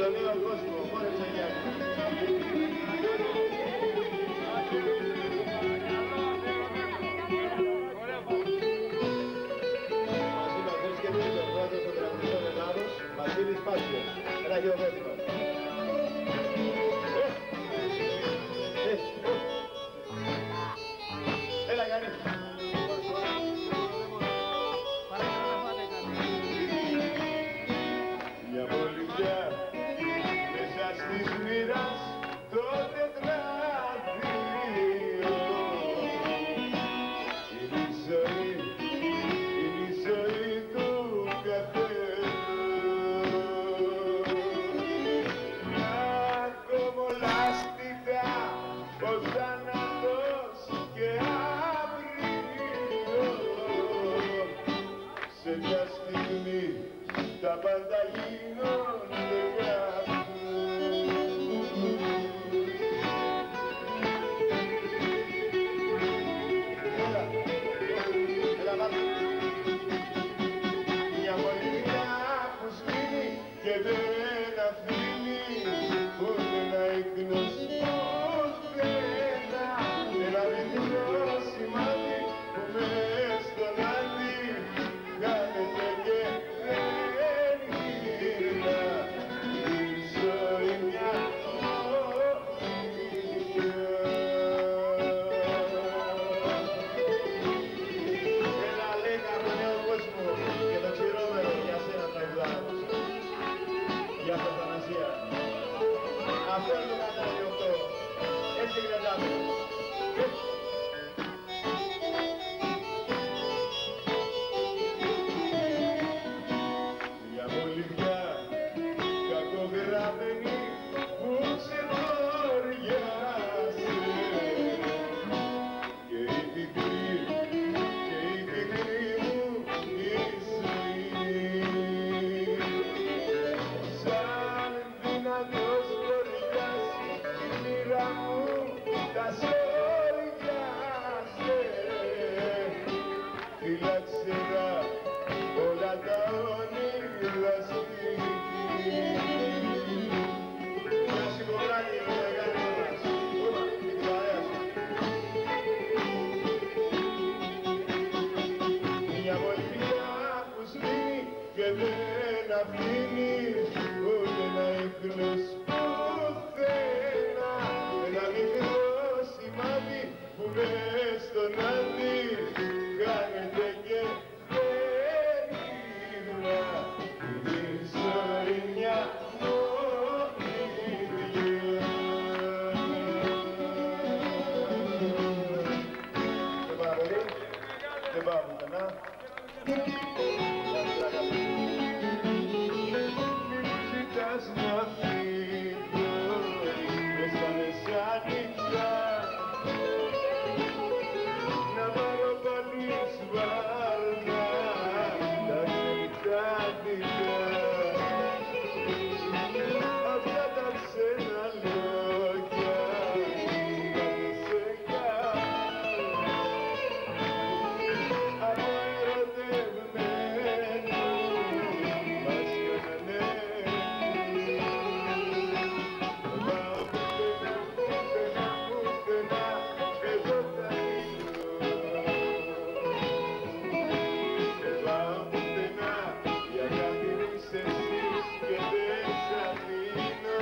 τον νέο κόσμο, χόρεψε Γιάννη. Μαζί μας βρίσκεται ο πρόεδρος των τραγουδιστών Ελλάδος, Βασίλης Πάσιος. Ένα χειροκρότημα. Έλα Γιάννη. Μια βολιδιά μέσα στις μοίρας το τετράδιο. Είναι η ζωή του καθένου. Ακομολάστηκα ο θάνατος και αύριο. Σε μια στιγμή τα πάντα γίνονται γράφους. Έλα πάμε. Μια βολίδα που σβήνει και δεν αφήνει ούτε να εκδηλώσει πουθενά. Ένα μικρό σημάδι που μες στον άδει κάνετε και δεν γυρνά. Η ζωή μια έλα λέγα από νέο κόσμο και το ξηρόμερο για σένα τραγουδάω. Για το Θανασία. Αυτό είναι το κανάλι 8. Έτσι κρατάμε. Μια βολιδιά κακογραμμένη που ξεχωριάσε και η πικρή μου η ζωή. Σαν δυνατός βολιδιάς η μοίρα μου τα σοριάσε. Φύλαξε όλα τα όνειρα στη γη. Μια συμπογράκη με μεγάλη μας. Ούμα, την παρέα σου. Μια βολιδιά που σβήνει και δεν αφήνει ούτε να εκδηλώσει πουθενά. Ένα μικρό σημάδι που μες στον άδει κάνετε και δεν γυρνά. Η ζωή μια μόνη ίδια. Δεν πάρα πολύ, δεν πάω πουθενά. Μη μου ζητάς να φύγω μες στα μεσάνυχτα, να πάρω πάλι σβάρνα τα ξενυχτάτικα. Αυτά τα ξένα λόγια να με σε κάνω από ερωτευμένου μας κάνανε. Δεν πάω πουθενά, πουθενά, εδώ θα μείνω. Δεν πάω πουθενά, η αγάπη μου είσαι εσύ και δεν σ' αφήνω.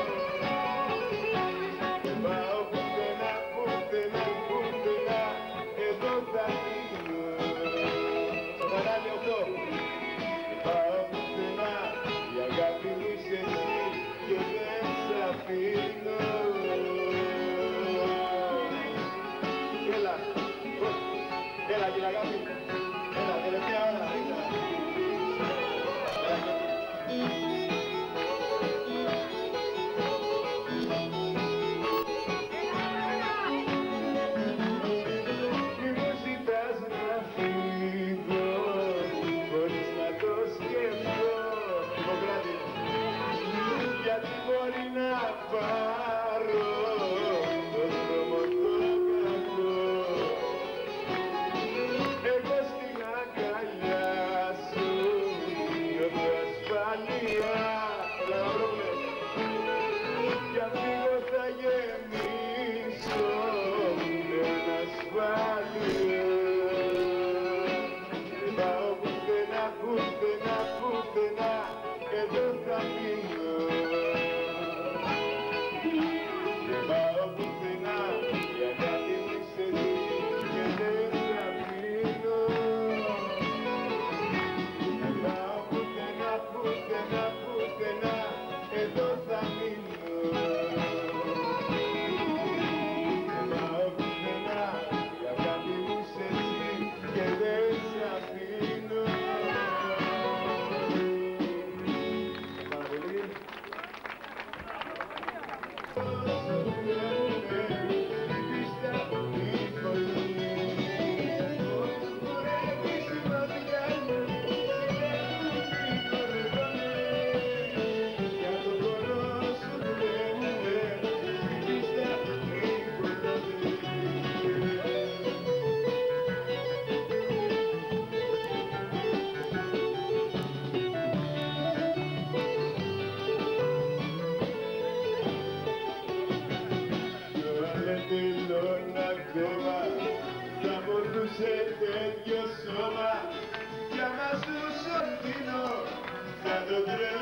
Δεν πάω πουθενά, πουθενά, πουθενά, εδώ θα μείνω. Στο κανάλι 8. Δεν πάω πουθενά, η αγάπη μου είσαι εσύ και δεν σ' αφήνω. Έλα, έλα κύριε αγάπη, έλα τελευταία ώρα, ρίξα. Μη μου ζητάς να φύγω χωρίς να το σκεφτώ. Υποκράτη. Γιατί μπορεί να πάρω το δρόμο το κακό. Εγώ στη σε τέτοιο σώμα κι άμα σου σωθήνω θα το τρέχω